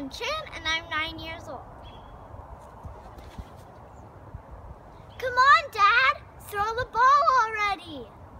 Chin, and I'm 9 years old. Come on, Dad! Throw the ball already!